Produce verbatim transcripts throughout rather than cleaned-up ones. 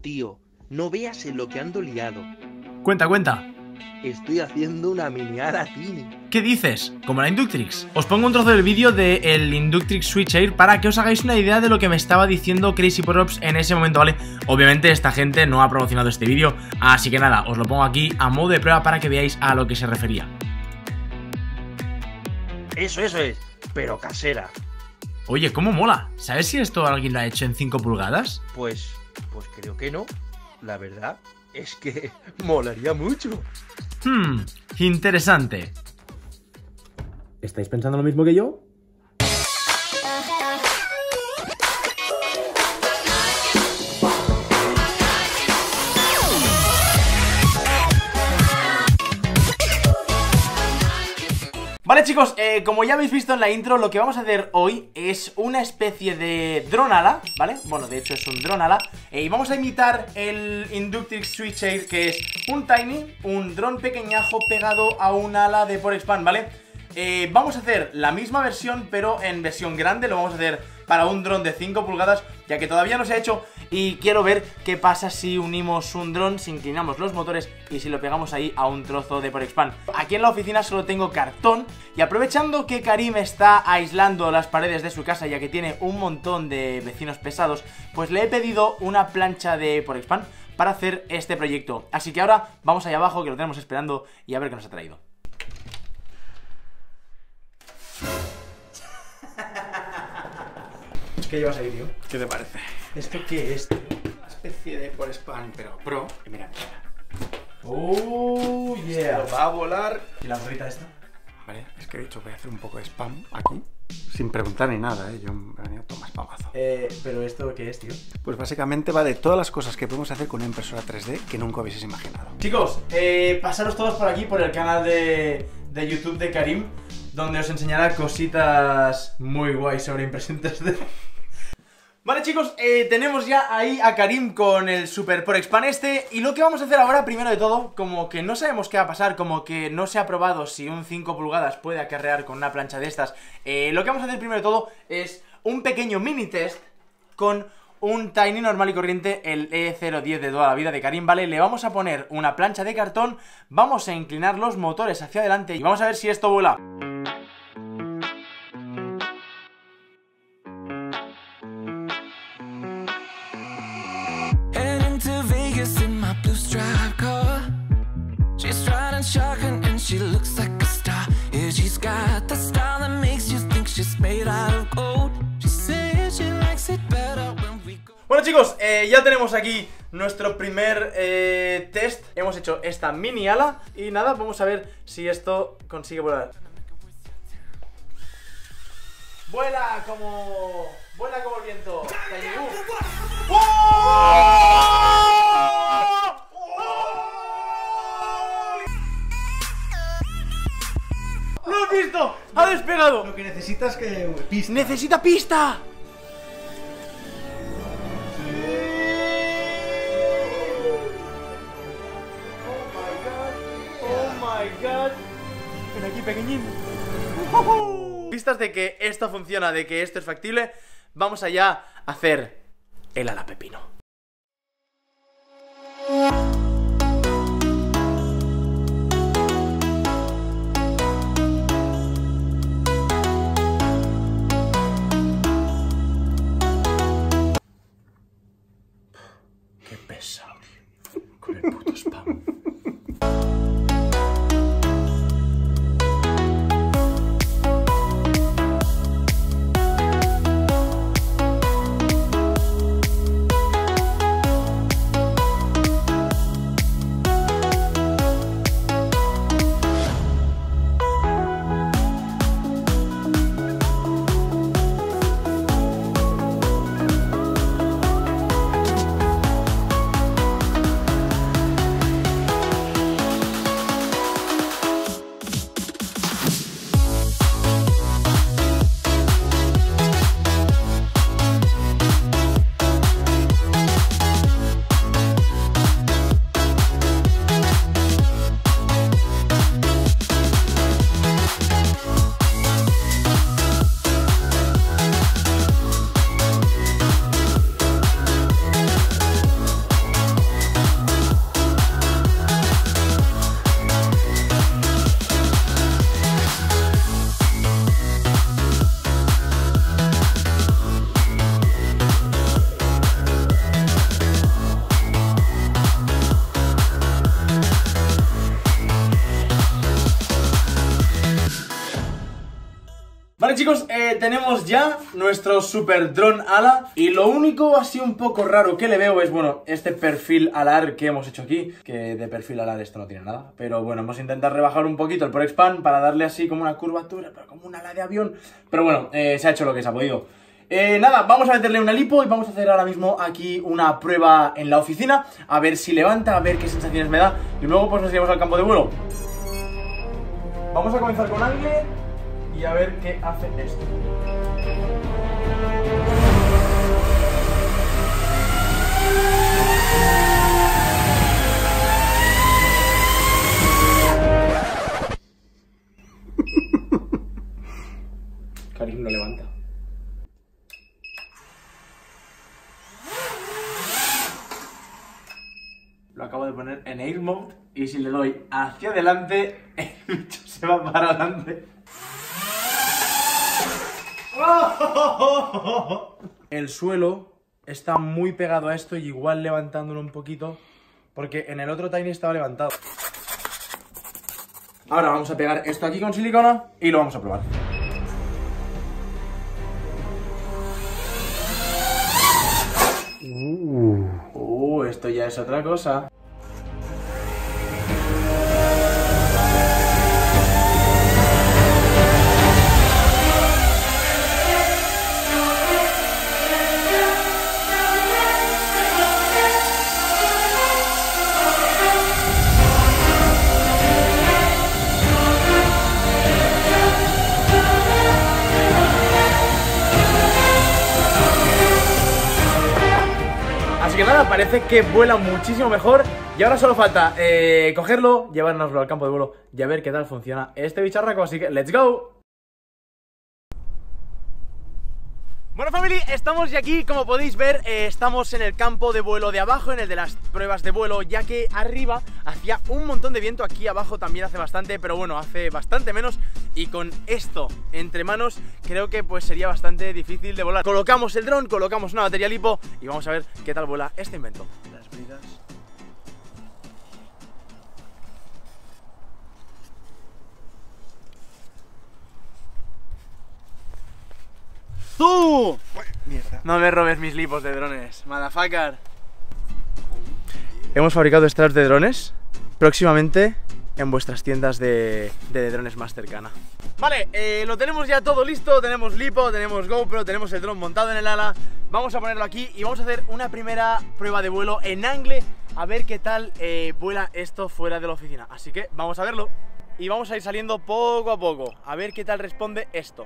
tío. No veas en lo que ando liado. Cuenta, cuenta. Estoy haciendo una mini ala Tiny. ¿Qué dices? ¿Como la Inductrix? Os pongo un trozo del vídeo del Inductrix Switch Air para que os hagáis una idea de lo que me estaba diciendo Crazy Power-Ups en ese momento, ¿vale? Obviamente esta gente no ha promocionado este vídeo, así que nada, os lo pongo aquí a modo de prueba para que veáis a lo que se refería. Eso, eso es, pero casera. Oye, ¿cómo mola? ¿Sabes si esto alguien lo ha hecho en cinco pulgadas? Pues, pues creo que no. La verdad es que molaría mucho. Hmm, interesante. ¿Estáis pensando lo mismo que yo? Vale chicos, eh, como ya habéis visto en la intro, lo que vamos a hacer hoy es una especie de dron ala, ¿vale? Bueno, de hecho es un dron ala, eh, y vamos a imitar el Inductrix Switch Air, que es un Tiny, un dron pequeñajo pegado a un ala de PowerXpand, ¿vale? Eh, vamos a hacer la misma versión, pero en versión grande. Lo vamos a hacer para un dron de cinco pulgadas, ya que todavía no se ha hecho. Y quiero ver qué pasa si unimos un dron, si inclinamos los motores y si lo pegamos ahí a un trozo de PowerXpand. Aquí en la oficina solo tengo cartón, y aprovechando que Karim está aislando las paredes de su casa, ya que tiene un montón de vecinos pesados, pues le he pedido una plancha de PowerXpand para hacer este proyecto. Así que ahora vamos allá abajo, que lo tenemos esperando, y a ver qué nos ha traído. ¿Qué llevas ahí, tío? ¿Qué te parece? ¿Esto qué es, tío? Una especie de PowerXpand, pero pro. Y mira, mira. Oh, yeah. Esto va a volar. ¿Y la gorrita esta? Vale, es que he dicho voy a hacer un poco de spam aquí. Sin preguntar ni nada, ¿eh? Yo me he venido a tomar spamazo. Eh, pero ¿esto qué es, tío? Pues básicamente va de todas las cosas que podemos hacer con una impresora tres D que nunca hubieses imaginado. Chicos, eh, pasaros todos por aquí, por el canal de, de YouTube de Karim, donde os enseñará cositas muy guays sobre impresión tres D. Vale chicos, eh, tenemos ya ahí a Karim con el Super PowerXpand este. Y lo que vamos a hacer ahora, primero de todo, como que no sabemos qué va a pasar, como que no se ha probado si un cinco pulgadas puede acarrear con una plancha de estas, eh, lo que vamos a hacer primero de todo es un pequeño mini test con un Tiny normal y corriente, el E cero diez de toda la vida de Karim, ¿vale? Le vamos a poner una plancha de cartón, vamos a inclinar los motores hacia adelante y vamos a ver si esto vuela. Bueno chicos, eh, ya tenemos aquí nuestro primer eh, test. Hemos hecho esta mini ala y nada, vamos a ver si esto consigue volar. Vuela como... vuela como el viento. ¡Lo has visto! ¡Ha despegado! Lo que necesitas que... pista. ¡Necesita pista! Ven aquí, pequeñín. Vistas de que esto funciona, de que esto es factible, vamos allá a hacer el ala pepino. Qué pesado, tío, con el puto spam. Vale chicos, eh, tenemos ya nuestro super dron ala. Y lo único así un poco raro que le veo es, bueno, este perfil alar que hemos hecho aquí. Que de perfil alar esto no tiene nada. Pero bueno, hemos intentado rebajar un poquito el ProXpan para darle así como una curvatura, pero como una ala de avión. Pero bueno, eh, se ha hecho lo que se ha podido. Eh, nada, vamos a meterle una lipo y vamos a hacer ahora mismo aquí una prueba en la oficina. A ver si levanta, a ver qué sensaciones me da. Y luego pues nos iremos al campo de vuelo. Vamos a comenzar con Angle y a ver qué hace esto. Karim no levanta. Lo acabo de poner en Air Mode y si le doy hacia adelante, el bicho se va para adelante. El suelo está muy pegado a esto y igual levantándolo un poquito, porque en el otro Tiny estaba levantado. Ahora vamos a pegar esto aquí con silicona y lo vamos a probar. Uh, uh, esto ya es otra cosa. Que nada, parece que vuela muchísimo mejor. Y ahora solo falta eh, cogerlo, llevárnoslo al campo de vuelo y a ver qué tal funciona este bicharraco. Así que ¡let's go! Bueno family, estamos ya aquí, como podéis ver, eh, estamos en el campo de vuelo de abajo, en el de las pruebas de vuelo, ya que arriba hacía un montón de viento, aquí abajo también hace bastante, pero bueno, hace bastante menos, y con esto entre manos creo que pues sería bastante difícil de volar. Colocamos el dron, colocamos una batería lipo y vamos a ver qué tal vuela este invento. Las bridas. ¡Tú! Mierda. No me robes mis lipos de drones, motherfucker. Hemos fabricado straps de drones próximamente en vuestras tiendas de, de, de drones más cercana. Vale, eh, lo tenemos ya todo listo. Tenemos lipo, tenemos GoPro, tenemos el dron montado en el ala. Vamos a ponerlo aquí y vamos a hacer una primera prueba de vuelo en Angle. A ver qué tal eh, vuela esto fuera de la oficina. Así que vamos a verlo. Y vamos a ir saliendo poco a poco. A ver qué tal responde esto.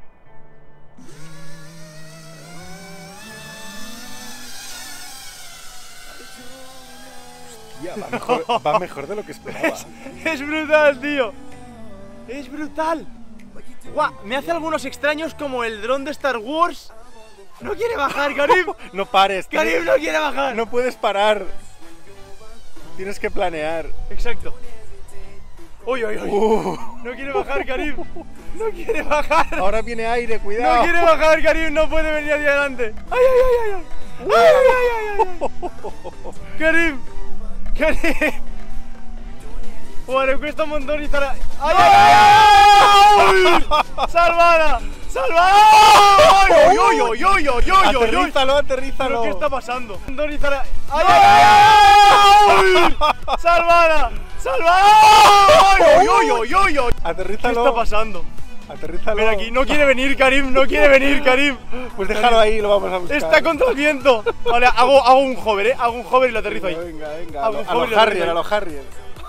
Va mejor, va mejor de lo que esperaba. Es, es brutal, tío. Es brutal. Guau, me hace algunos extraños como el dron de Star Wars. No quiere bajar, Karim. No pares. Karim no quiere bajar. No puedes parar. Tienes que planear. Exacto. Uy, uy, uy. Uh. No quiere bajar, Karim. No quiere bajar. Ahora viene aire, cuidado. No quiere bajar, Karim. No puede venir hacia adelante. Ay, ay, ay, ay, ay. Ay, ay, ay, ay, ay. Karim. Karim. Bueno, cuesta un montón y estará. ¡Ay, ay, ay! ¡Salvada! ¡Salvada! ¡Ay, ay, ay, ay, ay, ay! Aterrízalo, aterrízalo. ¿Qué está pasando? ¡Ay, ay, ay! ¡Salvada! ¡Salvada! ¡Ay, ay, ay, ay, ay! Aterrízalo. ¿Qué está pasando? Aterrízalo. Ven aquí, no quiere venir, Karim, no quiere venir, Karim. Pues déjalo ahí, lo vamos a buscar. Está contra el viento. Vale, hago, hago un hover, eh. Hago un hover y lo aterrizo ahí. Venga, venga. Hago A, un a hover y los lo Harrier, aterrizo a los Harrier.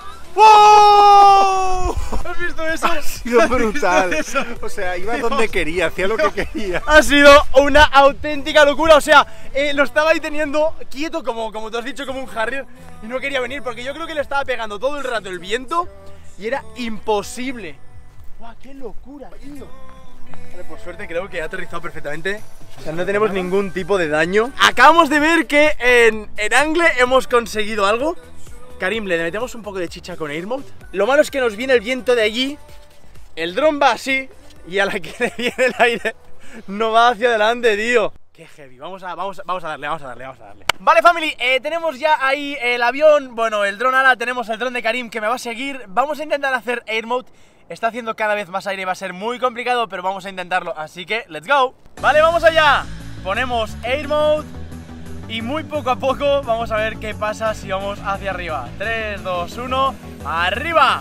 ¡Wow! ¿Has visto eso? Ha sido brutal. ¿Has visto eso? O sea, iba Dios. donde quería, hacía lo que quería. Ha sido una auténtica locura. O sea, eh, lo estaba ahí teniendo quieto, como, como tú has dicho, como un Harrier. Y no quería venir porque yo creo que le estaba pegando todo el rato el viento. Y era imposible. ¡Guau, qué locura, tío! Vale, por suerte creo que ha aterrizado perfectamente. O sea, no tenemos ningún tipo de daño. Acabamos de ver que en, en Angle hemos conseguido algo. Karim, le metemos un poco de chicha con Air Mode. Lo malo es que nos viene el viento de allí. El dron va así. Y a la que le viene el aire no va hacia adelante, tío. Qué heavy, vamos a, vamos, vamos a darle, vamos a darle, vamos a darle. Vale family, eh, tenemos ya ahí el avión. Bueno, el dron ala, tenemos el dron de Karim que me va a seguir. Vamos a intentar hacer Air Mode está haciendo cada vez más aire y va a ser muy complicado, pero vamos a intentarlo, así que ¡let's go! Vale, vamos allá. Ponemos Air Mode y muy poco a poco vamos a ver qué pasa si vamos hacia arriba. tres, dos, uno, ¡arriba!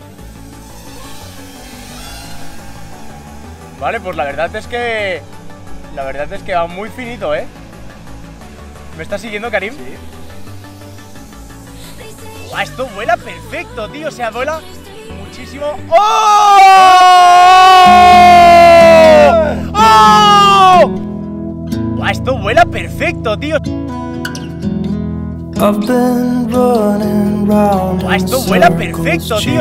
Vale, pues la verdad es que... La verdad es que va muy finito, ¿eh? ¿Me está siguiendo, Karim? Sí. ¡Guau! Esto vuela perfecto, tío. O sea, vuela muchísimo. ¡Oh! ¡Oh! ¡Guau! Esto vuela perfecto, tío. ¡Guau! Esto vuela perfecto, tío.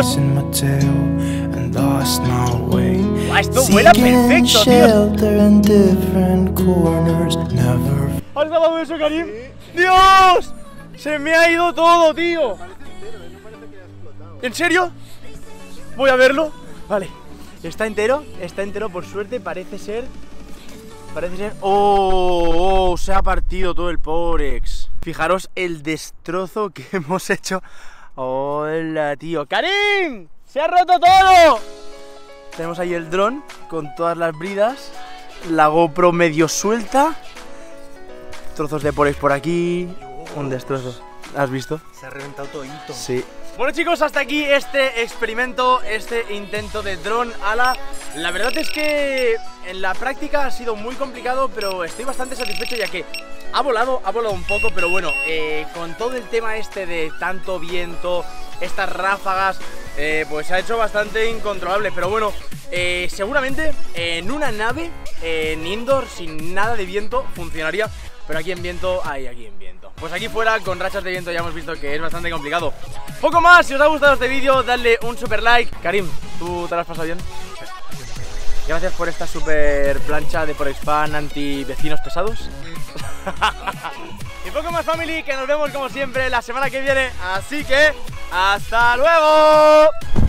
¡Guau! Esto vuela perfecto, tío. ¿Has grabado eso, Karim? ¡Dios! Se me ha ido todo, tío. ¿En serio? Voy a verlo. Vale. Está entero, está entero, por suerte, parece ser. Parece ser. ¡Oh! Oh, se ha partido todo el Porex. Fijaros el destrozo que hemos hecho. ¡Hola, tío! ¡Karim! ¡Se ha roto todo! Tenemos ahí el dron con todas las bridas. La GoPro medio suelta. Trozos de Porex por aquí. Un destrozo. ¿Has visto? Se ha reventado todito. Sí. Bueno, chicos, hasta aquí este experimento, este intento de dron ala. La verdad es que en la práctica ha sido muy complicado, pero estoy bastante satisfecho ya que ha volado, ha volado un poco, pero bueno, eh, con todo el tema este de tanto viento, estas ráfagas, eh, pues se ha hecho bastante incontrolable. Pero bueno, eh, seguramente en una nave, eh, en indoor, sin nada de viento, funcionaría. Pero aquí en viento, ay, aquí en viento. Pues aquí fuera, con rachas de viento, ya hemos visto que es bastante complicado. Poco más, si os ha gustado este vídeo, dadle un super like. Karim, ¿tú te lo has pasado bien? Gracias por esta super plancha de Porexpan anti vecinos pesados. Y poco más, family, que nos vemos como siempre la semana que viene. Así que, ¡hasta luego!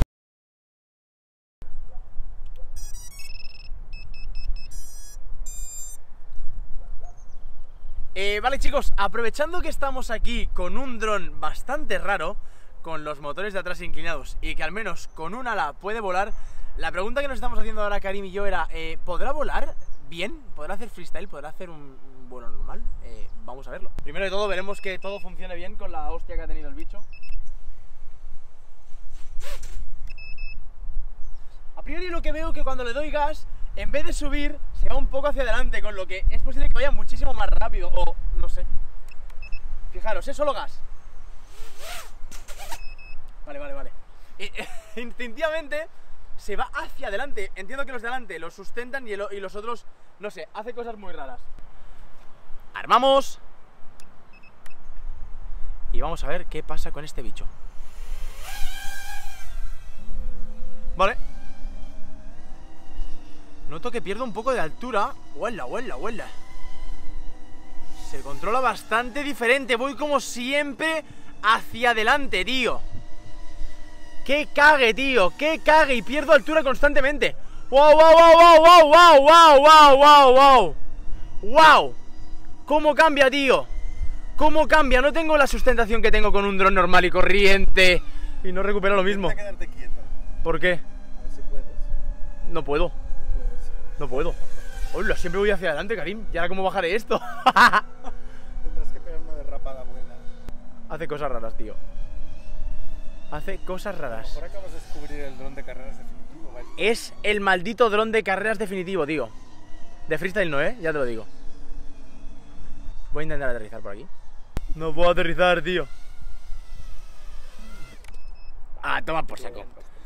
Eh, vale, chicos, aprovechando que estamos aquí con un dron bastante raro, con los motores de atrás inclinados y que al menos con un ala puede volar, la pregunta que nos estamos haciendo ahora Karim y yo era, eh, ¿podrá volar bien? ¿Podrá hacer freestyle? ¿Podrá hacer un, un vuelo normal? Eh, vamos a verlo. Primero de todo veremos que todo funcione bien con la hostia que ha tenido el bicho. A priori lo que veo es que cuando le doy gas, en vez de subir, se va un poco hacia adelante, con lo que es posible que vaya muchísimo más rápido, o no sé. Fijaros, es solo gas. Vale, vale, vale. Y, instintivamente se va hacia adelante. Entiendo que los de adelante los sustentan y, el, y los otros, no sé, hace cosas muy raras. Armamos. Y vamos a ver qué pasa con este bicho. Vale. Noto que pierdo un poco de altura. Huela, huela, huela. Se controla bastante diferente. Voy como siempre hacia adelante, tío. ¡Qué cague, tío! ¡Qué cague! Y pierdo altura constantemente. ¡Wow, wow, wow, wow, wow, wow, wow, wow, wow, wow! ¡Wow! ¿Cómo cambia, tío? ¿Cómo cambia? No tengo la sustentación que tengo con un dron normal y corriente. Y no recupero lo mismo. Intenta quedarte quieto. ¿Por qué? A ver si puedes. No puedo. No puedo. Hola, siempre voy hacia adelante, Karim. ¿Y ahora cómo bajaré esto? Tendrás que pegar una derrapada buena. Hace cosas raras, tío. Hace cosas raras. Ahora acabas de descubrir el dron de carreras definitivo, ¿vale? Es el maldito dron de carreras definitivo, tío. De freestyle no, ¿eh? Ya te lo digo. Voy a intentar aterrizar por aquí. No puedo aterrizar, tío. Ah, toma por saco.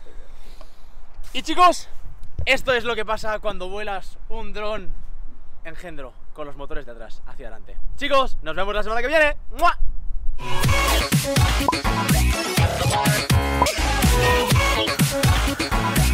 Y chicos, esto es lo que pasa cuando vuelas un dron engendro con los motores de atrás hacia adelante. Chicos, nos vemos la semana que viene. ¡Mua! We'll be right back.